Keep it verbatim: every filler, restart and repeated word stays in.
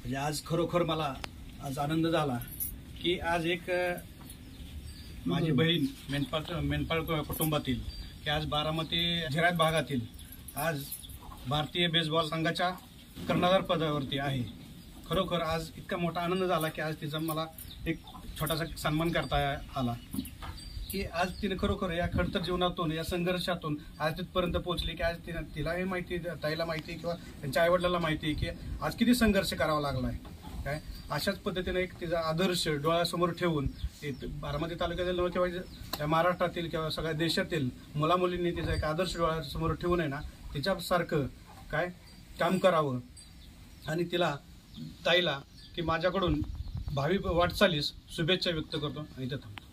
म्हणजे आज खरोखर मला आज आनंद झाला की आज एक माझी बहीण मेनपाळ मेनपाळ कुटुंबातील की आज बारामती झिरायत भागातील आज भारतीय बेसबॉल संघाच्या कर्णधार पदावरती आहे। खरोखर आज इतका मोठा आनंद झाला की आज तिचा मला एक छोटासा सन्मान करता आला की आज तिने खरोखर या खडतर जीवनातून या संघर्षातून आज तिथपर्यंत पोहोचली की आज तिला तिलाही माहिती, ताईला माहिती किंवा त्यांच्या आईवडिलांना माहिती की आज किती संघर्ष करावा लागलाय। काय अशाच पद्धतीने एक तिचा आदर्श डोळ्यासमोर ठेवून बारामती तालुक्यातील नव्हे किंवा महाराष्ट्रातील किंवा सगळ्या देशातील मुलामुलींनी तिचा एक आदर्श डोळ्यासमोर ठेवून आहे ना तिच्यासारखं काय काम करावं आणि तिला ताईला की माझ्याकडून भावी वाटचालीस शुभेच्छा व्यक्त करतो आणि इथं थांबतो।